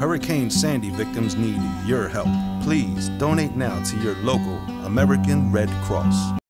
Hurricane Sandy victims need your help. Please donate now to your local American Red Cross.